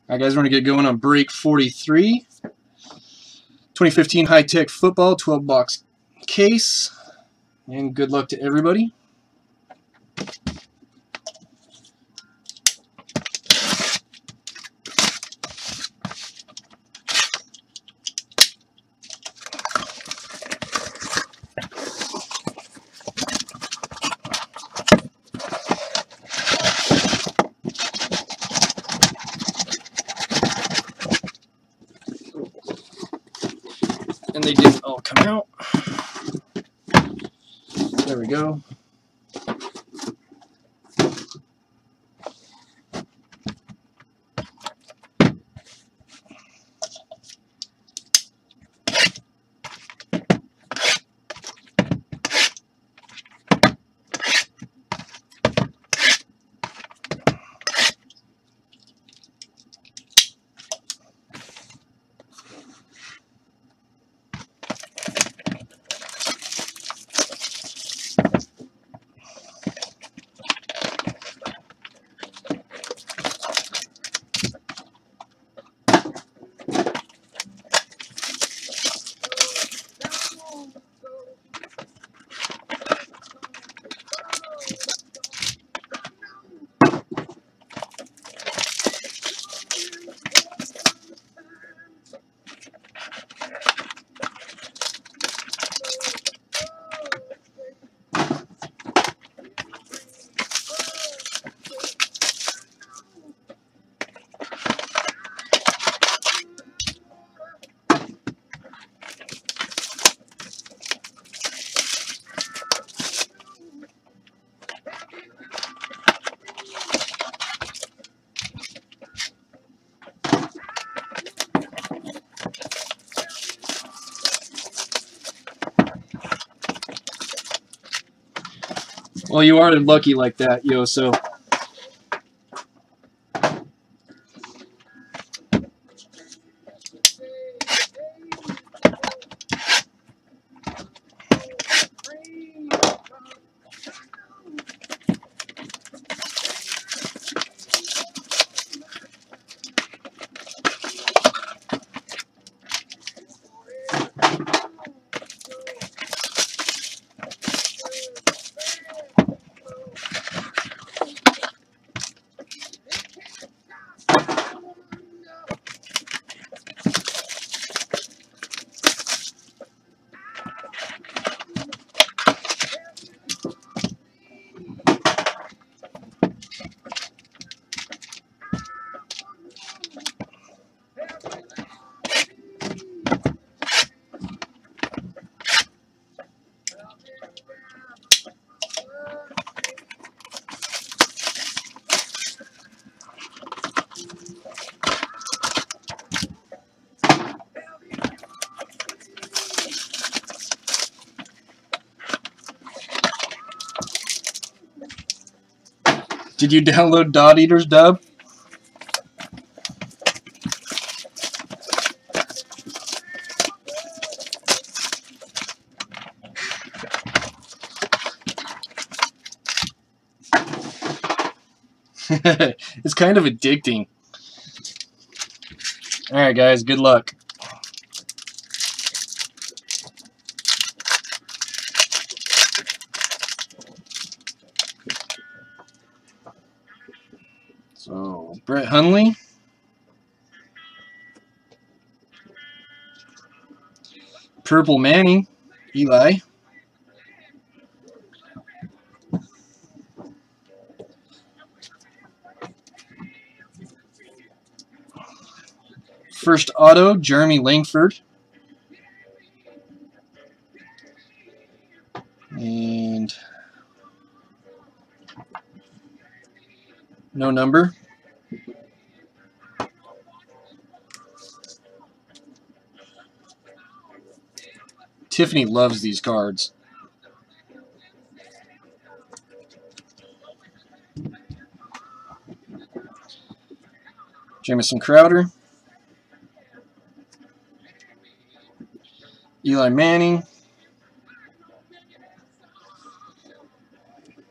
Alright guys, we're going to get going on break 43. 2015 High Tech Football 12-box case. And good luck to everybody. And they didn't all come out. There we go. Well, you are lucky like that, yo, so. Did you download Dot Eater's dub? It's kind of addicting. Alright guys, good luck. So, Brett Hundley. Purple Manning, Eli. First auto, Jeremy Langford. And no number. Tiffany loves these cards. Jamison Crowder. Eli Manning.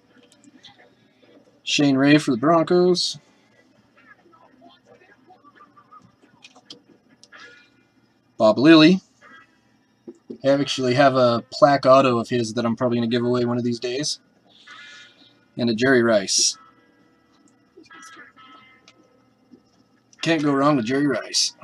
Shane Ray for the Broncos. Bob Lilly. I actually have a plaque auto of his that I'm probably going to give away one of these days. And a Jerry Rice. Can't go wrong with Jerry Rice.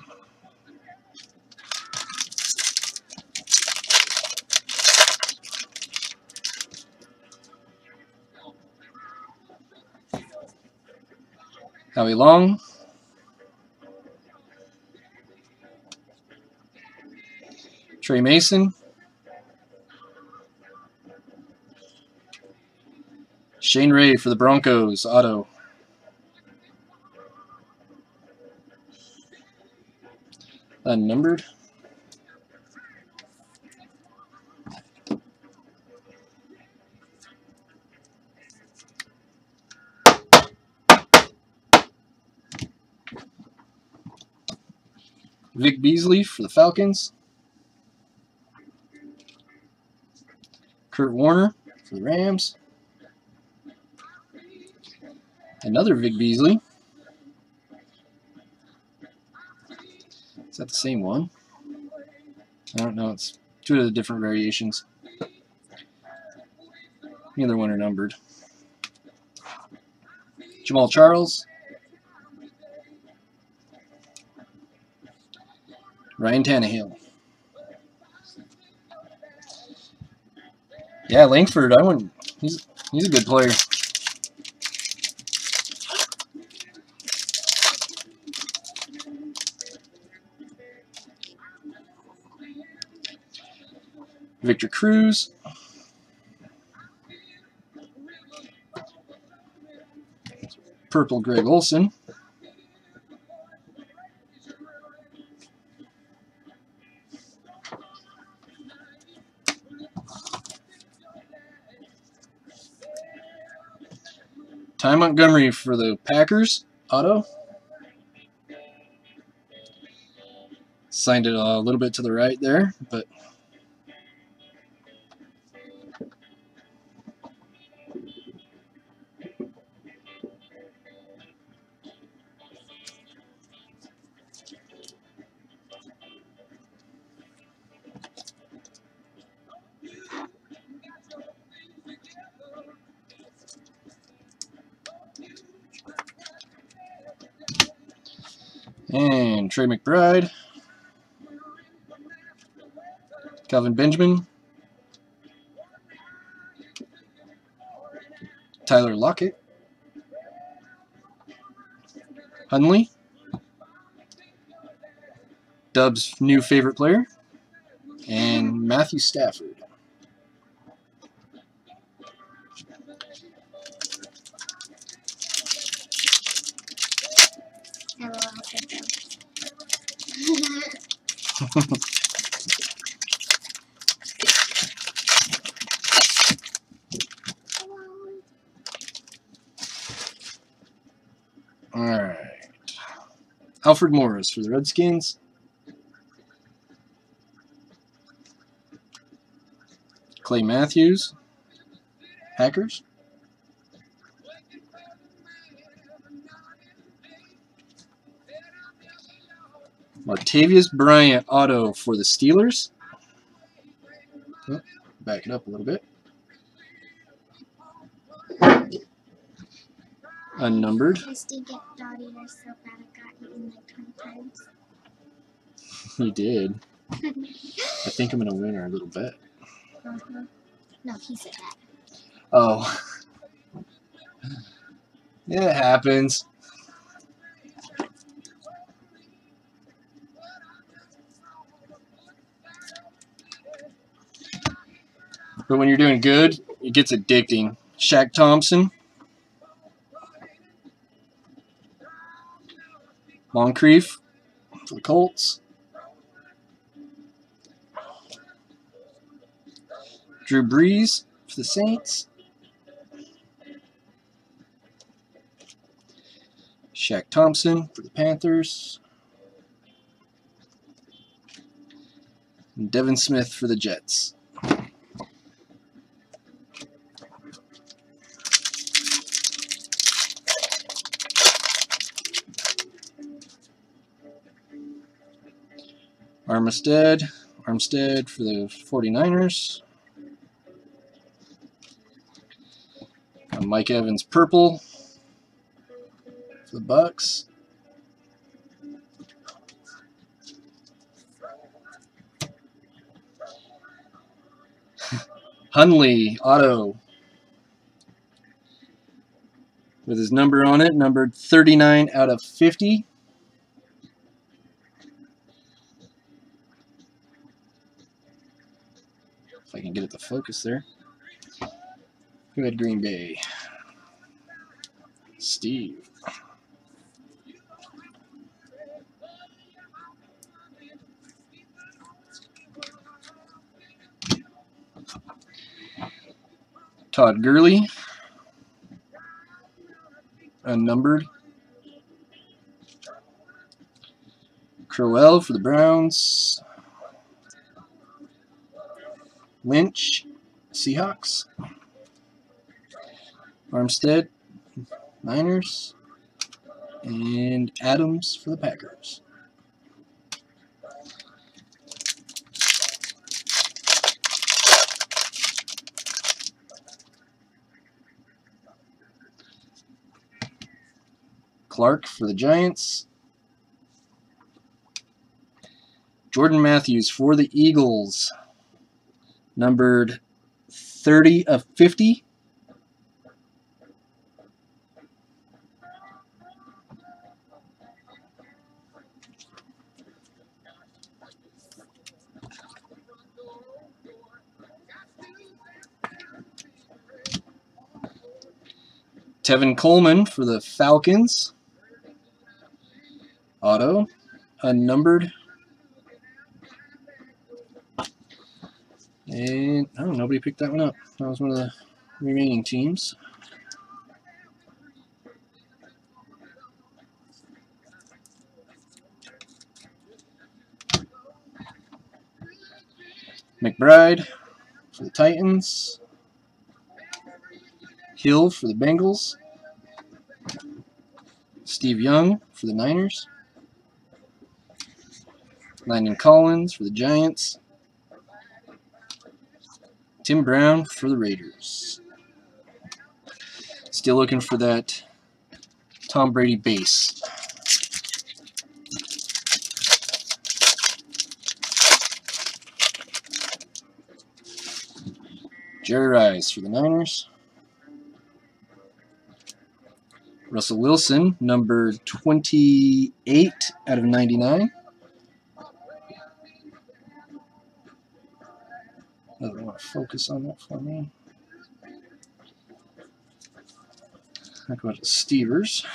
Howie Long. Trey Mason. Shane Ray for the Broncos, auto. Unnumbered. Vic Beasley for the Falcons. Kurt Warner for the Rams. Another Vic Beasley. Is that the same one? I don't know. It's two of the different variations. Neither one are numbered. Jamal Charles. Ryan Tannehill. Yeah, Langford. I wouldn't. He's a good player. Victor Cruz. Purple Greg Olson. Ty Montgomery for the Packers, auto. Signed it a little bit to the right there, but and Trey McBride, Calvin Benjamin, Tyler Lockett, Hunley, Dub's new favorite player, and Matthew Stafford. All right. Alfred Morris for the Redskins. Clay Matthews, Packers. Martavius Bryant auto for the Steelers. Oh, back it up a little bit. Unnumbered. I used to get dog ears so bad I got eaten like 20 times. You did. I think I'm going to win our little bet. No, he said that. Oh. Yeah, it happens. But when you're doing good, it gets addicting. Shaq Thompson. Moncrief for the Colts. Drew Brees for the Saints. Shaq Thompson for the Panthers. And Devin Smith for the Jets. Armstead for the 49ers. Mike Evans purple for the Bucks. Hundley auto with his number on it, numbered 39 out of 50. If I can get it to focus there. Who had Green Bay? Steve. Todd Gurley, unnumbered. Crowell for the Browns. Lynch, Seahawks. Armstead, Niners. And Adams for the Packers. Clark for the Giants. Jordan Matthews for the Eagles. Numbered 30 of 50. Tevin Coleman for the Falcons. Auto, unnumbered. And, oh, nobody picked that one up. That was one of the remaining teams. McBride for the Titans. Hill for the Bengals. Steve Young for the Niners. Landon Collins for the Giants. Tim Brown for the Raiders. Still looking for that Tom Brady base. Jerry Rice for the Niners. Russell Wilson, number 28 out of 99. Doesn't want to focus on that for me. I'll go to Stevers.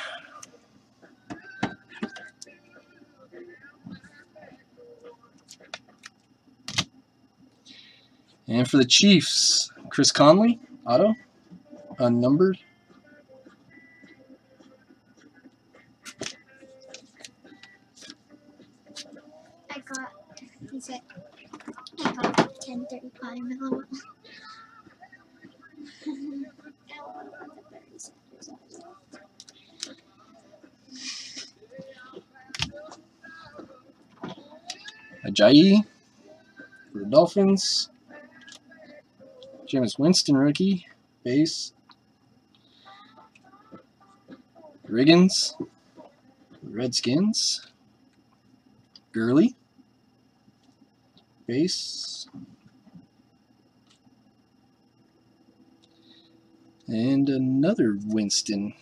And for the Chiefs, Chris Conley, auto, unnumbered. I got 1035. Ajayi for the Dolphins. Jameis Winston rookie, base. Riggins for the Redskins. Gurley, base. And another Winston.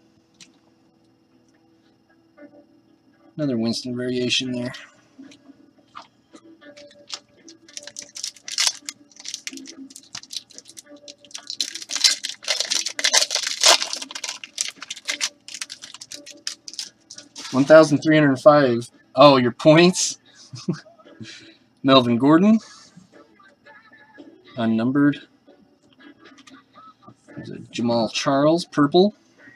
Another Winston variation there. $1,305. Oh, your points? Melvin Gordon. Unnumbered. There's a Jamal Charles, purple.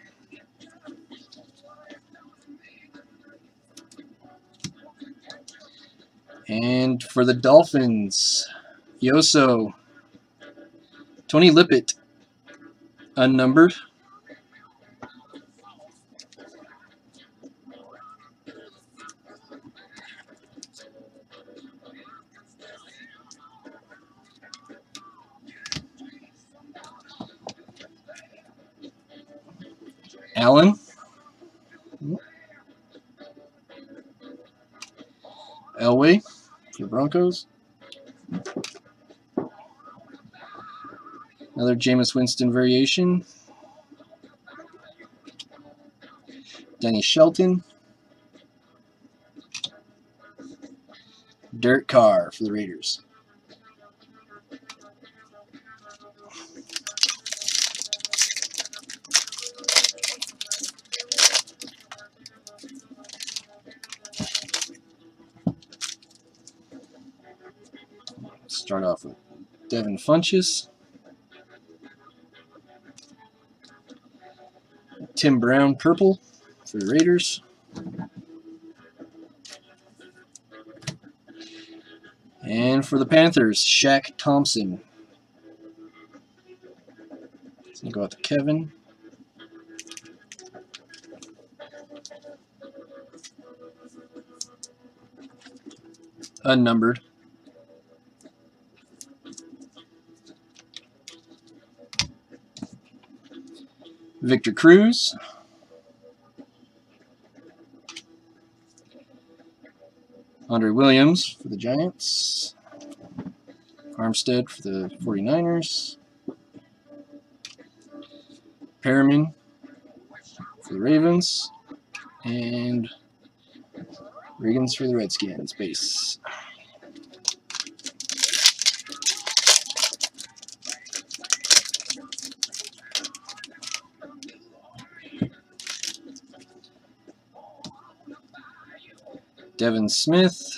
And for the Dolphins, Yoso. Tony Lippett, unnumbered. Allen. Elway for the Broncos. Another Jameis Winston variation. Denny Shelton. Derek Carr for the Raiders. Start off with Devin Funchess. Tim Brown, purple for the Raiders. And for the Panthers, Shaq Thompson. It's going to go out to Kevin. Unnumbered. Victor Cruz. Andre Williams for the Giants. Armstead for the 49ers. Perriman for the Ravens. And Riggins for the Redskins. Base. Devin Smith.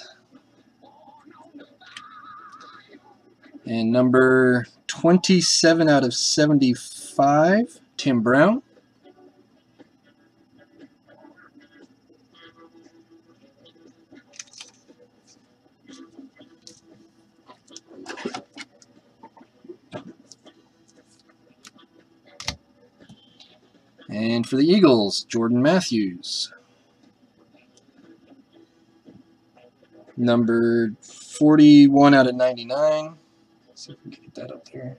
And number 27 out of 75, Tim Brown. And for the Eagles, Jordan Matthews. Number 41 out of 99. Let's see if we can get that up there.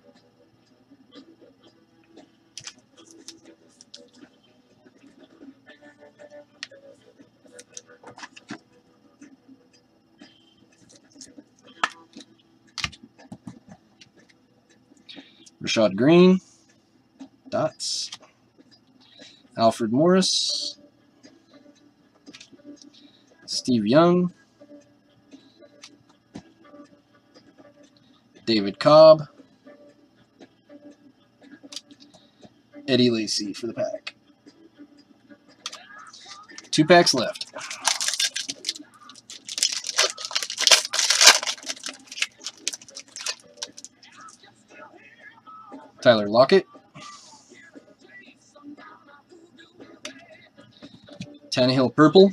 Rashad Green. Dots. Alfred Morris. Steve Young. David Cobb. Eddie Lacy for the pack. 2 packs left. Tyler Lockett. Tannehill purple.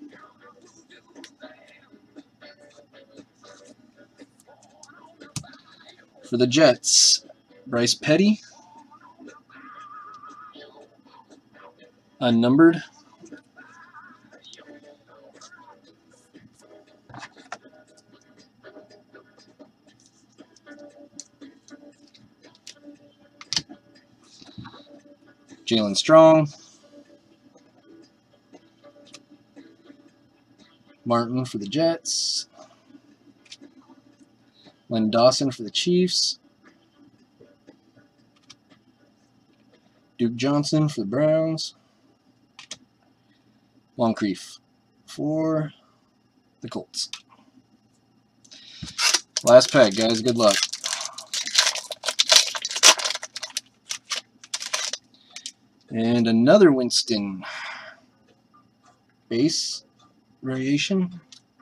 For the Jets, Bryce Petty. Unnumbered. Jalen Strong. Martin for the Jets. Len Dawson for the Chiefs. Duke Johnson for the Browns. Moncrief for the Colts. Last pack, guys. Good luck. And another Winston base variation.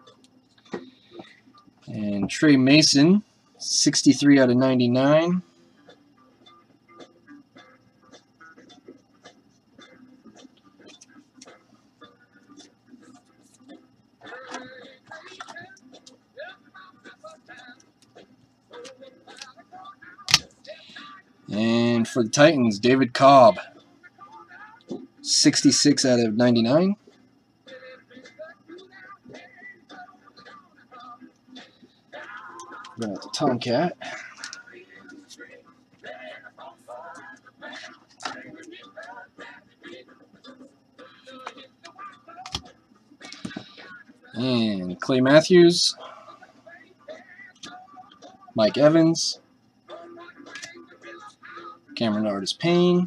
And Trey Mason, 63 out of 99. And for the Titans, David Cobb, 66 out of 99. Going out to Tomcat. And Clay Matthews, Mike Evans, Cameron Artis-Payne,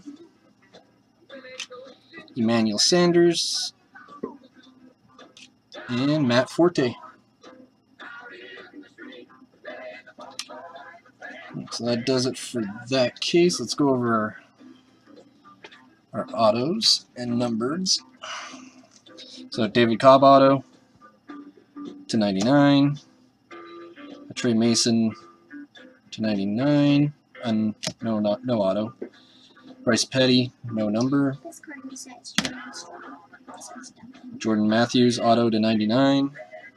Emmanuel Sanders, and Matt Forte. So that does it for that case. Let's go over our autos and numbereds. So David Cobb auto /99, a Trey Mason /99, and no auto. Bryce Petty, no number. This card resets Jordan Matthews auto /99.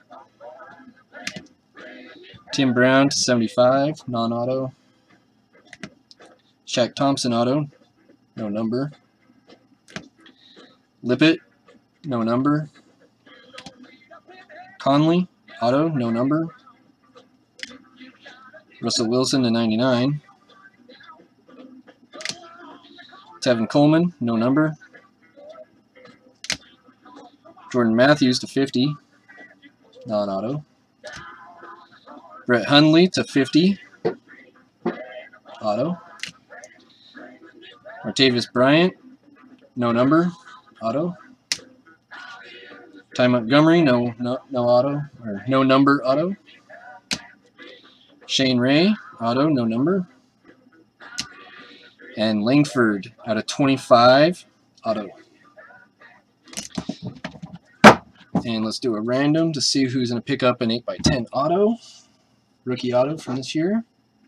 Tim Brown /75, non-auto. Shaq Thompson auto, no number. Lippett, no number. Conley auto, no number. Russell Wilson /99. Tevin Coleman, no number. Jordan Matthews /50, non-auto. Brett Hundley /50, auto. Martavis Bryant, no number, auto. Ty Montgomery, no auto, or no number, auto. Shane Ray, auto, no number. And Langford /25, auto. And let's do a random to see who's going to pick up an 8x10 auto. Rookie auto from this year.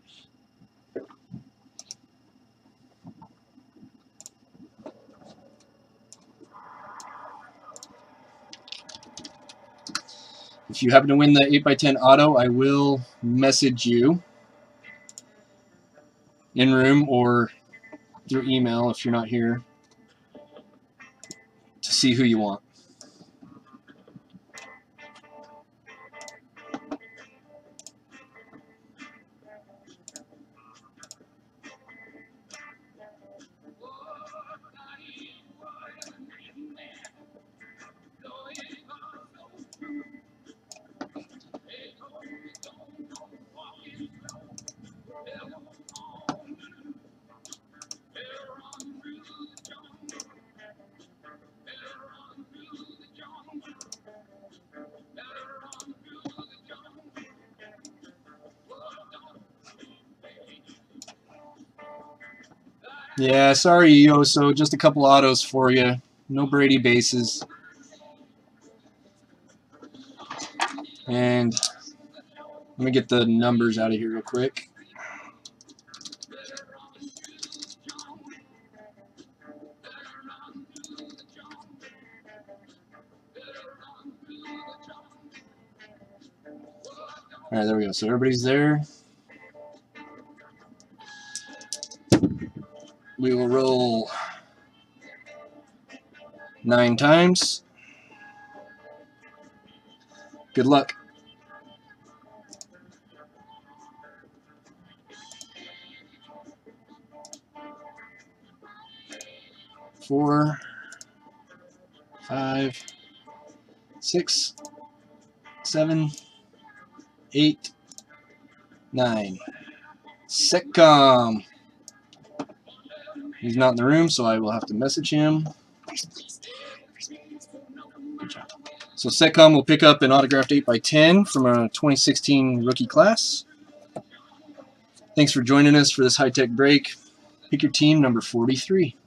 If you happen to win the 8x10 auto, I will message you in room or through email if you're not here to see who you want. Yeah, sorry, Yoso. Just a couple autos for you. No Brady bases. And let me get the numbers out of here real quick. All right, there we go. So everybody's there. We will roll 9 times. Good luck. 4, 5, 6, 7, 8, 9. Secom. He's not in the room, so I will have to message him. Good job. So Secom will pick up an autographed 8x10 from a 2016 rookie class. Thanks for joining us for this high-tech break. Pick your team number 43.